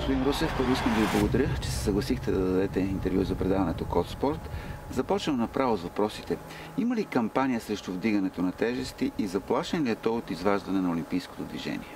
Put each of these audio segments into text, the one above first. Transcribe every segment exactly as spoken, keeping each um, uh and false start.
Господин Русев, първо искам да ви благодаря, че се съгласихте да дадете интервю за предаването Код Спорт. Започвам направо с въпросите. Има ли кампания срещу вдигането на тежести и заплашен ли е то от изваждане на олимпийското движение?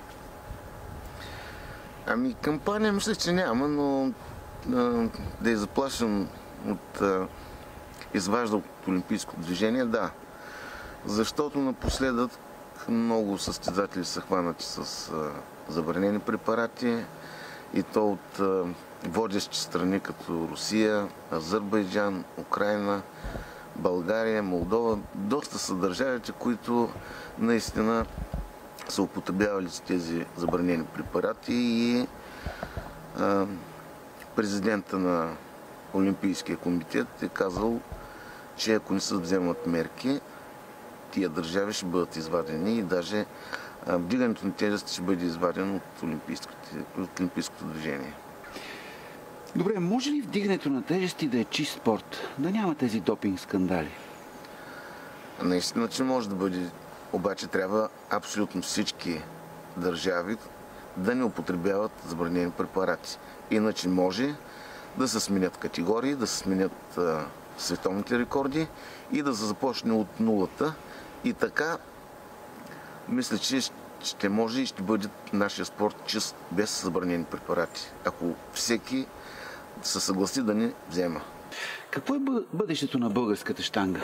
Ами кампания мисля, че няма, но а, да я заплашам от а, изважда от олимпийското движение, да. Защото напоследък много състезатели са хванати с а, забранени препарати и то от а, водещи страни като Русия, Азербайджан, Украйна, България, Молдова. Доста са държавите, които наистина са употребявали с тези забранени препарати и а, президента на Олимпийския комитет е казал, че ако не се вземат мерки, тия държави ще бъдат извадени и даже а, вдигането на тежести ще бъде извадено от, от олимпийското движение. Добре, може ли вдигането на тежести да е чист спорт? Да няма тези допинг скандали? Наистина, че може да бъде, обаче трябва абсолютно всички държави да не употребяват забранени препарати. Иначе може да се сменят категории, да се сменят а, световните рекорди и да се започне от нулата. И така, мисля, че ще може и ще бъде нашия спорт чист без забранени препарати, ако всеки се съгласи да не взема. Какво е бъдещето на българската щанга?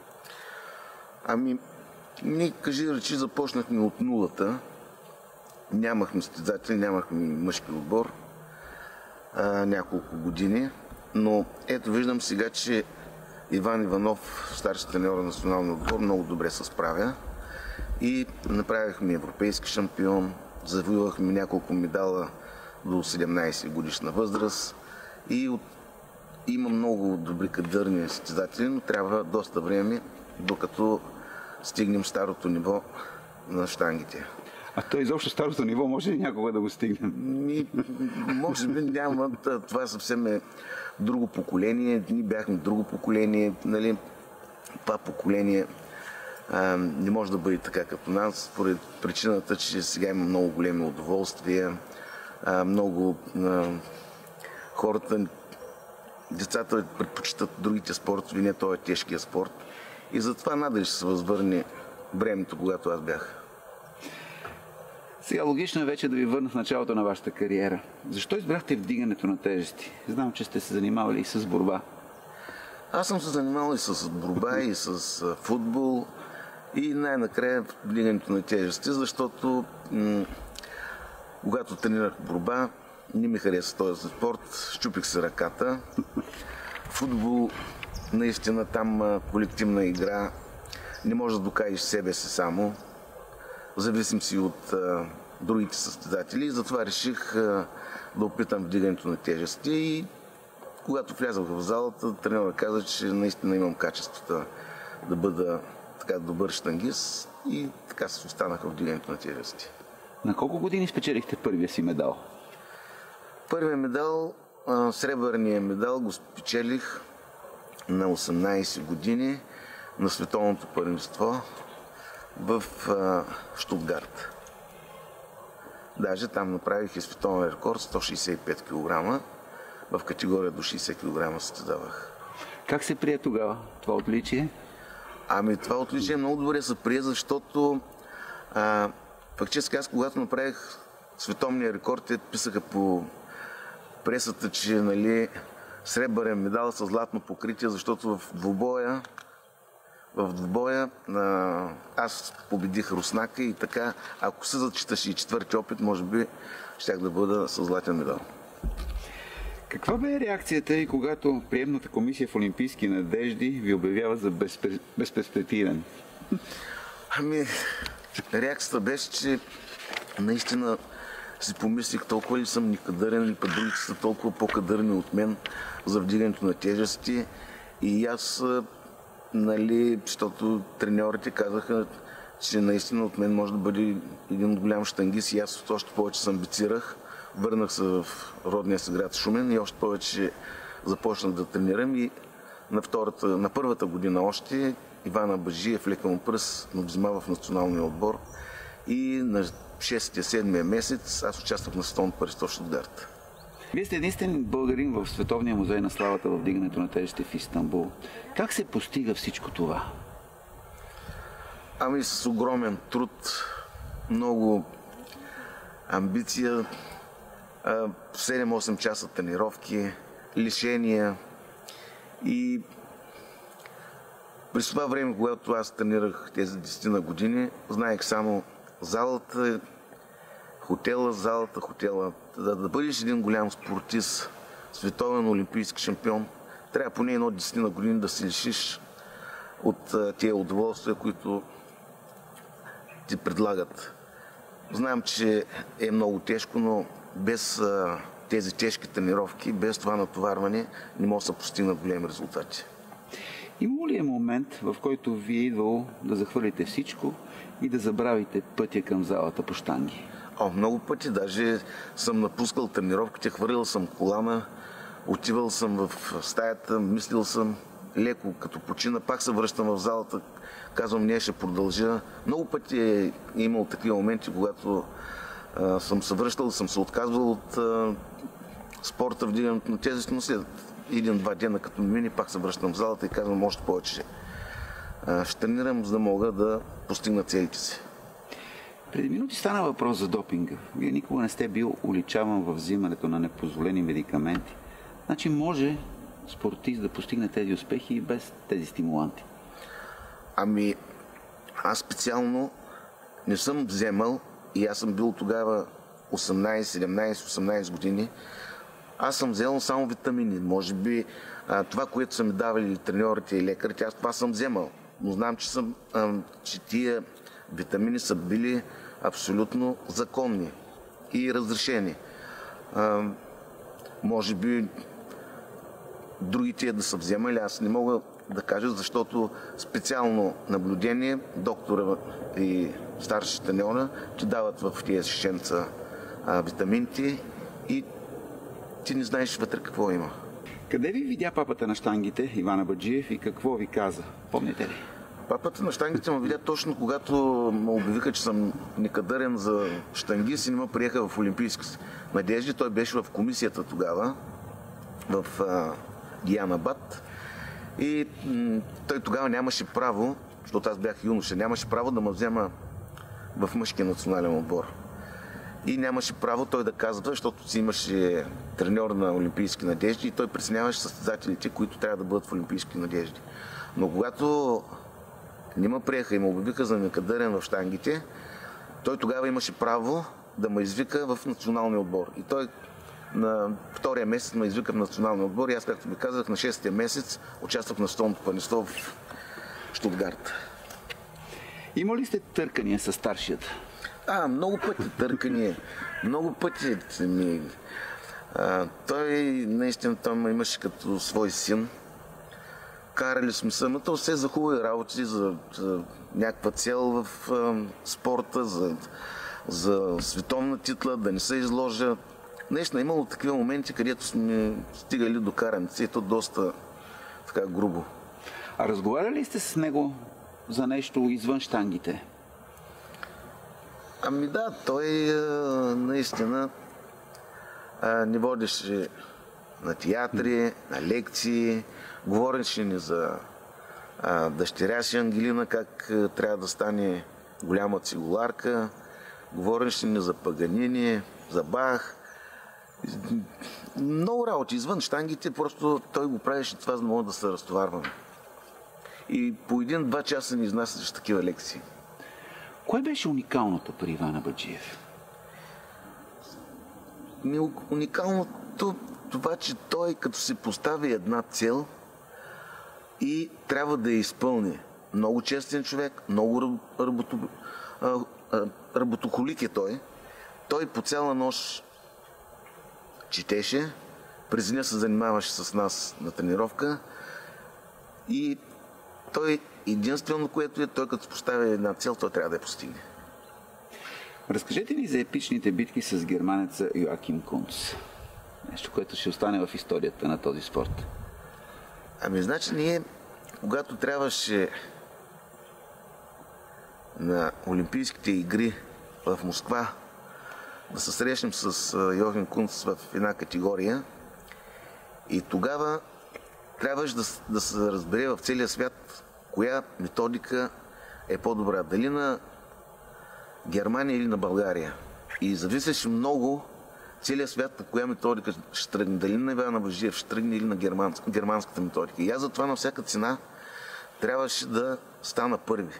Ами, ние, кажи речи, започнахме от нулата. Нямахме състезатели, нямахме мъжки отбор а, няколко години. Но ето виждам сега, че Иван Иванов, старши треньор на националния отбор, много добре се справя. И направихме европейски шампион, завоювахме няколко медала до седемнайсет годишна възраст. И от... има много добри кадърни състезатели, но трябва доста време, докато стигнем старото ниво на щангите. А то изобщо старото ниво може ли някога да го стигнем? И, може би няма. Това съвсем е друго поколение. Ние бяхме друго поколение. Нали? Това поколение а, не може да бъде така като нас, поради причината, че сега има много големи удоволствия, а, много а, хората, децата предпочитат другите спортове, не този тежкия спорт. И затова надали ще се възвърне времето, когато аз бях. Сега логично е вече да ви върна в началото на вашата кариера. Защо избрахте вдигането на тежести? Знам, че сте се занимавали и с борба. Аз съм се занимавал и с борба, и с футбол, и най-накрая вдигането на тежести, защото м- когато тренирах борба, не ми хареса този спорт, щупих се ръката. Футбол, наистина там колективна игра, не можеш да докажеш себе си само. Зависим си от а, другите състезатели и затова реших а, да опитам вдигането на тежести и когато влязах в залата, тренерът каза, че наистина имам качеството да бъда така добър щангист и така се останаха в вдигането на тежести. На колко години спечелихте първия си медал? Първият медал, а, сребърния медал го спечелих на осемнайсет години на световното първенство в а, Щутгарт. Даже там направих и световен рекорд сто шейсет и пет килограма. В категория до шейсет килограма състезавах. Как се прие тогава това отличие? Ами това отличие много добре се прие, защото а, фактически аз когато направих световния рекорд, те писаха по пресата, че нали, сребърен медал с златно покритие, защото в двубоя В двубоя а, аз победих Руснака и така, ако се зачиташе и четвърти опит, може би щях да бъда със златен медал. Каква бе реакцията и когато приемната комисия в Олимпийски надежди ви обявява за безпер... безперспективен? Ами, реакцията беше, че наистина си помислих толкова ли съм некадърен или пък другите са толкова по-кадърни от мен за вдигането на тежести и аз нали, защото треньорите казаха, че наистина от мен може да бъде един голям щангист и аз още повече се амбицирах. Върнах се в родния си град Шумен и още повече започнах да тренирам и на, втората, на първата година още Иван Абаджиев лека му пръст ме взима в националния отбор и на шести-седмия месец аз участвах на световното първенство в Щутгарт. Вие сте единствен българин в Световния музей на славата в вдигането на тежести в Истанбул. Как се постига всичко това? Ами с огромен труд, много амбиция, седем-осем часа тренировки, лишения и през това време, когато аз тренирах тези десет години, знаех само залата, хотела, залата, хотела. Да, да бъдеш един голям спортист, световен олимпийски шампион, трябва поне едно десет години да се лишиш от тези удоволствия, които ти предлагат. Знам, че е много тежко, но без а, тези тежки тренировки, без това натоварване, не може да се постигнат големи резултати. Има ли е момент, в който ви е идвало да захвърлите всичко и да забравите пътя към залата по щанги? О, много пъти. Даже съм напускал тренировките, хвърлял съм колана, отивал съм в стаята, мислил съм леко, като почина, пак се връщам в залата, казвам, не, ще продължа. Много пъти е имал такива моменти, когато а, съм се връщал, съм се отказвал от а, спорта, вдигането на тежести, но след един-два дена, като мине, пак се връщам в залата и казвам, още повече а, ще тренирам, за да мога да постигна целите си. Преди минути стана въпрос за допинга. Вие никога не сте бил уличаван в взимането на непозволени медикаменти. Значи може спортист да постигне тези успехи и без тези стимуланти. Ами, аз специално не съм вземал и аз съм бил тогава осемнайсет, седемнайсет, осемнайсет години. Аз съм взел само витамини. Може би а, това, което са ми давали треньорите и лекарите, аз това съм вземал. Но знам, че, съм, а, че тия витамини са били абсолютно законни и разрешени. А, може би другите да са вземали, аз не мога да кажа, защото специално наблюдение доктора и старши треньора ти дават в тези шишенца а, витамините и ти не знаеш вътре какво има. Къде ви видя папата на щангите, Иван Абаджиев, и какво ви каза? Помните ли? Папата на щангите ме видя точно когато ме обявиха, че съм некадърен за щангист и не ме приеха в олимпийски надежди. Той беше в комисията тогава, в Диянабад. И м- той тогава нямаше право, защото аз бях юноша, нямаше право да ме взема в мъжкия национален отбор. И нямаше право той да казва, защото си имаше треньор на олимпийски надежди и той преценяваше състезателите, които трябва да бъдат в олимпийски надежди. Но когато не ме приеха и ме обявиха за некадърен в щангите, той тогава имаше право да ме извика в националния отбор. И той на втория месец ме извика в националния отбор и аз, както ви казах, на шестия месец участвах на световното първенство в Щутгарт. Има ли сте търкания с старшият? А, много пъти търкания. Много пъти ми... А, той наистина той ме имаше като свой син. Карали сме се, но то все за хубави работи, за, за някаква цел в а, спорта, за, за световна титла, да не се изложа. Наистина имало такива моменти, където сме стигали до караници и то доста така грубо. А разговаряли сте с него за нещо извън щангите? Ами да, той а, наистина а, ни водеше на театри, на лекции, говореше ни за а, дъщеря си Ангелина, как а, трябва да стане голяма цигуларка, говореше ни за Паганини, за Бах. Много работи извън щангите, просто той го правеше това, за да мога да се разтоварваме. И по един-два часа ни изнасяше такива лекции. Кое беше уникалното при Иван Абаджиев? Уникалното това, че той като се постави една цел и трябва да я изпълни. Много честен човек, много работо... работохолик е той. Той по цяла нощ четеше, през деня се занимаваше с нас на тренировка и той единствено, което е, той като се поставя една цел, той трябва да я постигне. Разкажете ни за епичните битки с германеца Йоаким Кунц. Нещо, което ще остане в историята на този спорт. Ами, значи ние, когато трябваше на Олимпийските игри в Москва да се срещнем с Йохим Кунц в една категория и тогава трябваше да, да се разбере в целия свят коя методика е по-добра. Дали на Германия или на България. И зависеше много целият свят на коя методика ще тръгне. Дали на Иван Абаджиев ще тръгне или на германск, германската методика. И аз затова на всяка цена трябваше да стана първи.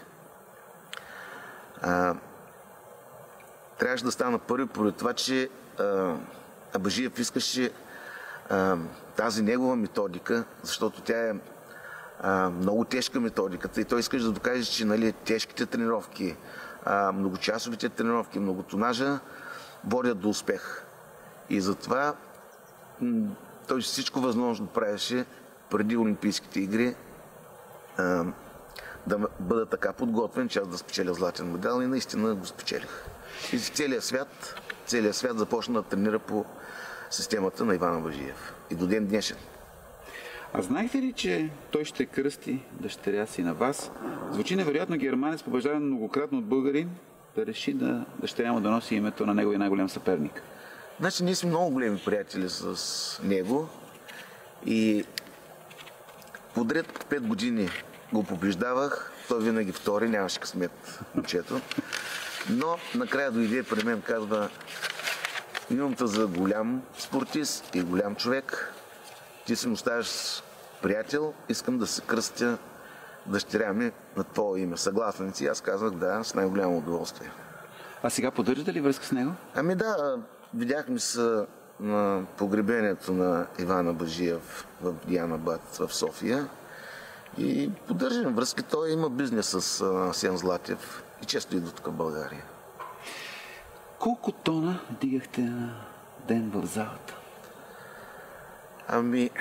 А, трябваше да стана първи поради това, че а, Абаджиев искаше а, тази негова методика, защото тя е а, много тежка методиката и той искаше да докаже, че нали, тежките тренировки, а, многочасовите тренировки, многотонажа водят до успех. И затова той всичко възможно правеше преди Олимпийските игри а, да бъда така подготвен, че аз да спечеля златен медал и наистина го спечелих. И целият свят, целият свят започна да тренира по системата на Иван Абаджиев. И до ден днешен. А знаете ли, че той ще кръсти дъщеря си на вас? Звучи невероятно германец, побеждаван многократно от българин, да реши да дъщеря му да носи името на неговия най-голям съперник. Значи ние сме много големи приятели с него и подред пет години го побеждавах. Той винаги втори, нямаше късмет момчето. Но накрая дойде при мен, казва: имам те за голям спортист и голям човек. Ти си му ставаш приятел, искам да се кръстя дъщеря ми на твое име. Съгласен си? Аз казах да, с най-голямо удоволствие. А сега поддържате ли връзка с него? Ами да, видяхме се на погребението на Иван Абаджиев в Дианабад в София и поддържаме връзки. Той има бизнес с Асен Златев и често идва тук в България. Колко тона дигахте на ден в залата? Ами,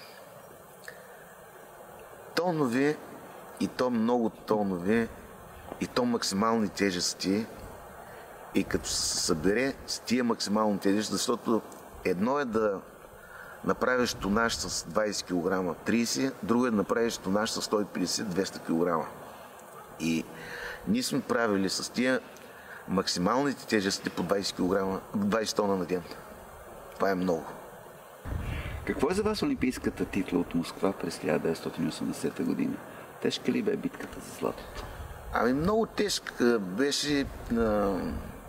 тонове, и то много тонове, и то максимални тежести, и като се събере с тия максимални тежести, защото едно е да направиш тонаж с двайсет килограма трийсет, друго е да направиш тонаж с сто и петдесет двеста килограма. И ние сме правили с тия максималните тежести по двайсет килограма, двайсет тона на ден. Това е много. Какво е за вас олимпийската титла от Москва през хиляда деветстотин и осемдесета година? Тежка ли бе битката за златото? Ами много тежка беше, а, а,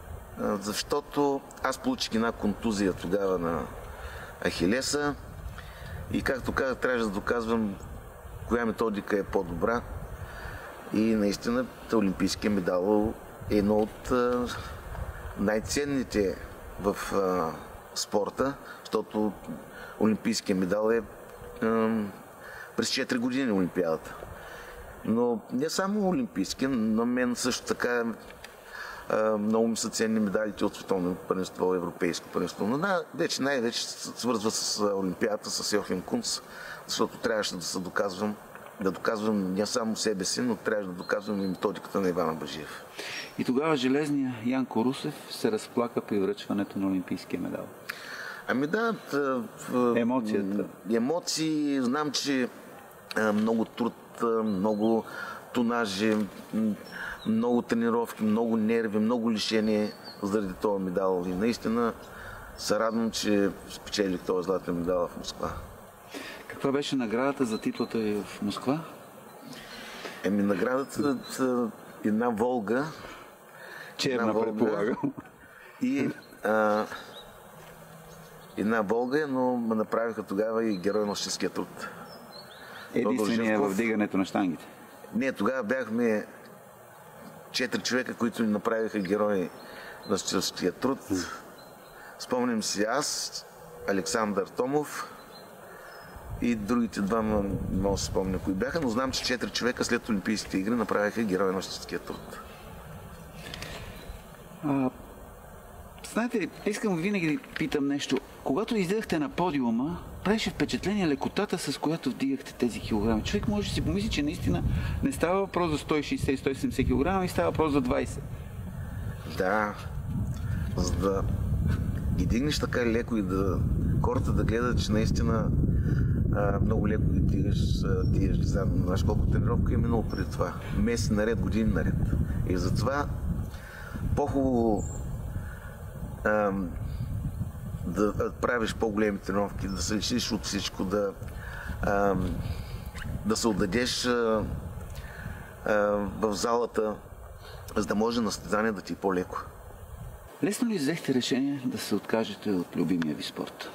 защото аз получих една контузия тогава на Ахилеса и както казах, трябваше да доказвам коя методика е по-добра и наистина олимпийския медал е едно от а, най-ценните в а, спорта, защото олимпийския медал е а, през четири години Олимпиадата. Но не само олимпийски, на мен също така а, много ми са ценни медалите от световно първенство, европейско първенство. Но да, вече най-вече свързва с Олимпиадата, с Йохим Кунц, защото трябваше да се доказвам, да доказвам не само себе си, но трябваше да доказвам и методиката на Иван Абаджиев. И тогава железният Янко Русев се разплака при връчването на олимпийския медал. Ами да, емоцията. Емоции, знам, че много труд, много тонажи, много тренировки, много нерви, много лишение заради този медал. И наистина се радвам, че спечелих този златен медал в Москва. Каква беше наградата за титлата ви в Москва? Еми наградата е една Волга. Черна, предполагам. И а, една Волга, но ме направиха тогава и герой на щастския труд. Единствения в вдигането на щангите? Не, тогава бяхме четири човека, които ни направиха герои на щастия труд. Спомням си аз, Александър Томов и другите двама, не мога да се спомня кои бяха, но знам, че четири човека след Олимпийските игри направиха герои на щастия труд. А, знаете ли, искам винаги да питам нещо. Когато излезахте на подиума, правеше впечатление лекотата, с която вдигахте тези килограми. Човек може да си помисли, че наистина не става въпрос за сто и шейсет и сто и седемдесет килограма, и става въпрос за двайсет. Да, за да ги дигнеш така леко и да хората да гледат, че наистина а, много леко ги дигаш тия железа. Знаеш колко тренировка е минало преди това. Месец наред, години наред. И затова по-хубаво а, да правиш по-големи тренировки, да се лишиш от всичко, да, а, да се отдадеш а, а, в залата, за да може на състезание да ти е по-леко. Лесно ли взехте решение да се откажете от любимия ви спорт?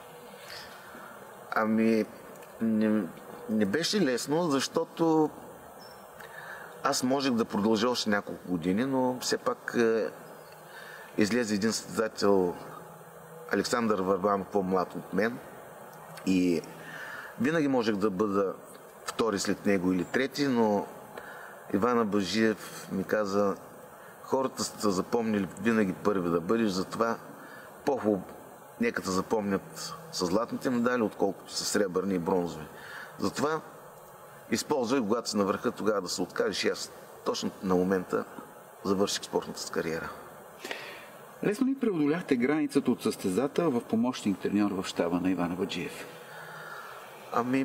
Ами, не, не беше лесно, защото аз можех да продължа още няколко години, но все пак е, излезе един състезател, Александър Върбанов, по-млад от мен, и винаги можех да бъда втори след него или трети, но Иван Абаджиев ми каза: хората са запомнили винаги първи да бъдеш, затова по-хубаво нека да запомнят с златните медали, отколкото са сребърни и бронзови. Затова използвай, когато си на върха, тогава да се откажеш, и аз точно на момента завърших спортната си кариера. Лесно ли преодоляхте границата от състезател в помощник треньор в щаба на Иван Абаджиев? Ами,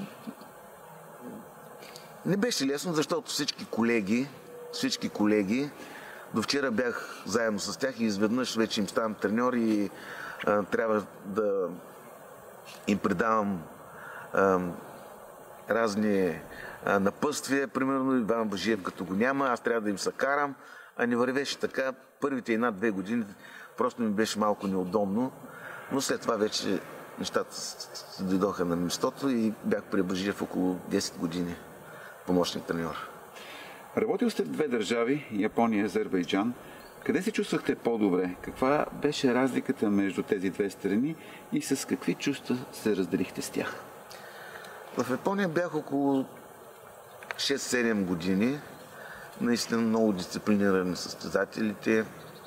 не беше лесно, защото всички колеги, всички колеги, до вчера бях заедно с тях и изведнъж вече им ставам треньор и а, трябва да им предавам а, разни а, напътствия. Примерно Иван Абаджиев като го няма, аз трябва да им се карам, а не вървеше така. Първите една-две години просто ми беше малко неудобно, но след това вече нещата се дойдоха на местото и бях при Абаджиев около десет години помощник треньор. Работил сте в две държави, Япония и Азербайджан. Къде се чувствахте по-добре? Каква беше разликата между тези две страни и с какви чувства се разделихте с тях? В Япония бях около шест-седем години. Наистина много дисциплинирани състезателите,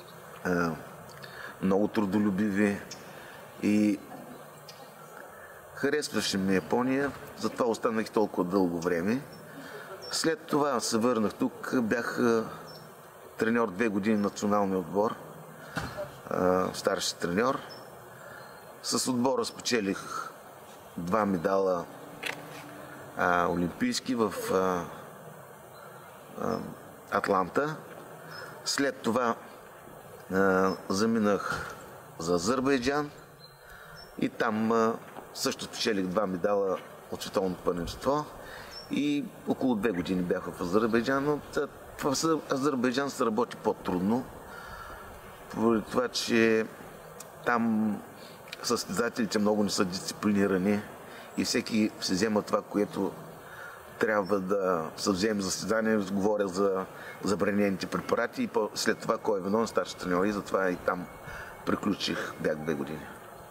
много трудолюбиви и харесваше ми Япония, затова останах толкова дълго време. След това се върнах тук, бях треньор две години на националния отбор, старши треньор. С отбора спечелих два медала а, олимпийски в а, а, Атланта. След това а, заминах за Азербайджан и там а, също спечелих два медала от световното първенство и около две години бях в Азербайджан, но в Азербайджан се работи по-трудно, поради това, че там състезателите много не са дисциплинирани и всеки се взема това, което трябва да се вземе за състезание. Говоря за забранените препарати и след това кой е виновен, старши треньор, и затова и там приключих, бях две години.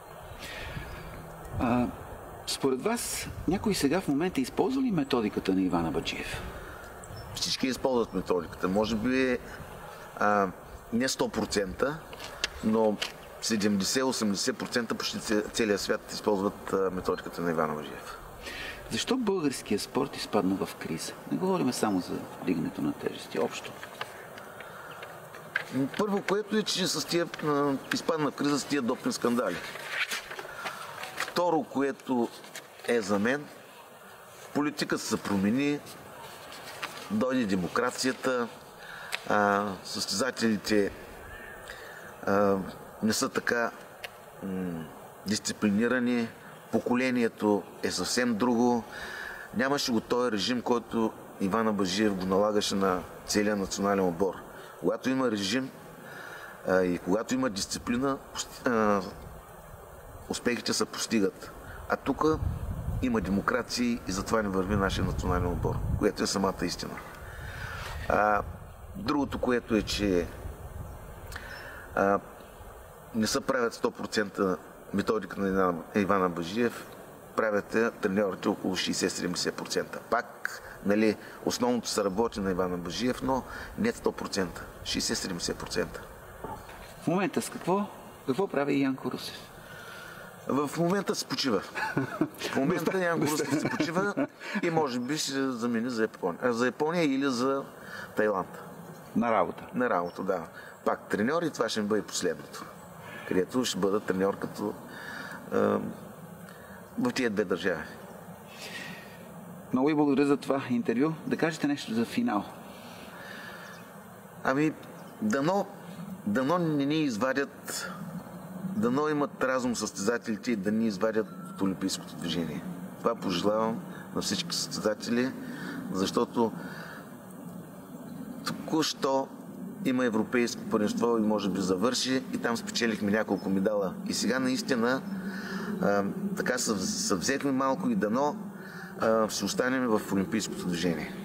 А, според вас, някой сега в момента използва ли методиката на Иван Абаджиев? Всички използват методиката. Може би а, не сто процента, но седемдесет-осемдесет процента почти целият свят използват а, методиката на Иван Абаджиев. Защо българският спорт изпадна в криза? Не говорим само за вдигането на тежести, общо. Първо, което е, че с тия, а, изпадна в криза с тия допинг скандали. Второ, което е за мен, политиката се промени, дойде демокрацията, а, състезателите а, не са така м, дисциплинирани, поколението е съвсем друго. Нямаше го този режим, който Иван Абаджиев го налагаше на целия национален отбор. Когато има режим а, и когато има дисциплина, а, успехите се постигат. А тук има демокрация и затова не върви нашия национален отбор, което е самата истина. А, другото, което е, че а, не се правят сто процента методика на Иван Абаджиев, правят треньорите около шейсет-седемдесет процента. Пак, нали, основното се работи на Иван Абаджиев, но не сто процента, шейсет-седемдесет процента. В момента с какво? Какво прави Янко Русев? В момента се почива. В момента Янко Русев се почива и може би ще замени за Япония. За Япония или за Тайланд. На работа? На работа, да. Пак треньор и това ще ми бъде последното. Където ще бъда треньор като е, в тия две държави. Много ви благодаря за това интервю. Да кажете нещо за финал. Ами, дано дано не ни извадят, дано имат разум състезателите и да ни извадят от олимпийското движение. Това пожелавам на всички състезатели, защото току-що има европейско първенство и може би завърши и там спечелихме няколко медала. И сега наистина а, така са, са взехме малко и дано а, ще останем в олимпийското движение.